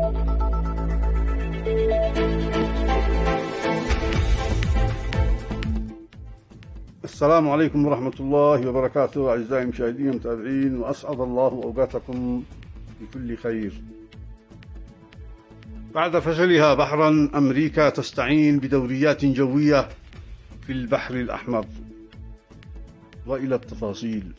السلام عليكم ورحمة الله وبركاته أعزائي المشاهدين والمتابعين، وأسعد الله أوقاتكم بكل خير. بعد فشلها بحرا، أمريكا تستعين بدوريات جوية في البحر الأحمر، وإلى التفاصيل.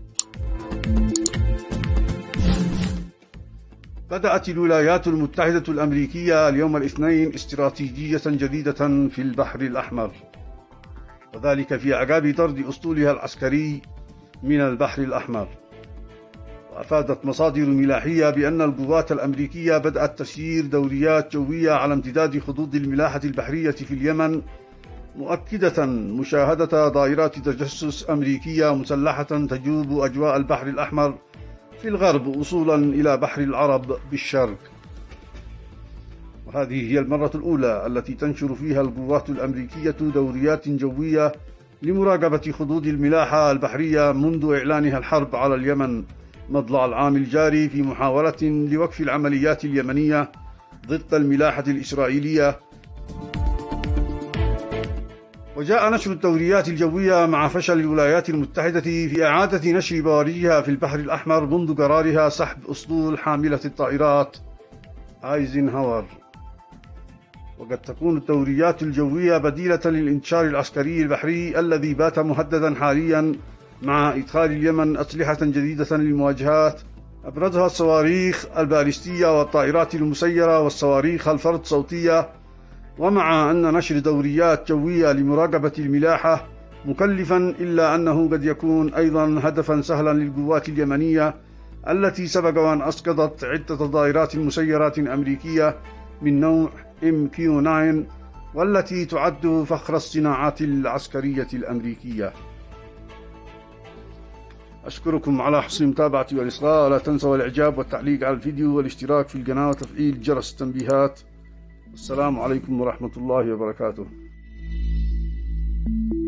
بدأت الولايات المتحدة الأمريكية اليوم الاثنين استراتيجية جديدة في البحر الأحمر، وذلك في أعقاب طرد أسطولها العسكري من البحر الأحمر. وأفادت مصادر ملاحية بأن القوات الأمريكية بدأت تسيير دوريات جوية على امتداد خطوط الملاحة البحرية في اليمن، مؤكدة مشاهدة دائرات تجسس أمريكية مسلحة تجوب أجواء البحر الأحمر في الغرب وصولا إلى بحر العرب بالشرق. وهذه هي المرة الأولى التي تنشر فيها القوات الأمريكية دوريات جوية لمراقبة خطوط الملاحة البحرية منذ إعلانها الحرب على اليمن مطلع العام الجاري، في محاولة لوقف العمليات اليمنية ضد الملاحة الإسرائيلية. وجاء نشر الدوريات الجوية مع فشل الولايات المتحدة في إعادة نشر بوارجها في البحر الأحمر منذ قرارها سحب أسطول حاملة الطائرات أيزنهاور. وقد تكون الدوريات الجوية بديلة للانتشار العسكري البحري الذي بات مهددا حاليا، مع إدخال اليمن أسلحة جديدة للمواجهات أبرزها الصواريخ البالستية والطائرات المسيرة والصواريخ الفرد صوتية. ومع أن نشر دوريات جوية لمراقبة الملاحة مكلفا، إلا أنه قد يكون أيضا هدفا سهلا للقوات اليمنية التي سبق وأن أسقطت عدة طائرات مسيرات أمريكية من نوع MQ-9، والتي تعد فخر الصناعات العسكرية الأمريكية. أشكركم على حسن متابعتي والإصغاء. لا تنسوا الإعجاب والتعليق على الفيديو والاشتراك في القناة وتفعيل جرس التنبيهات. السلام عليكم ورحمة الله وبركاته.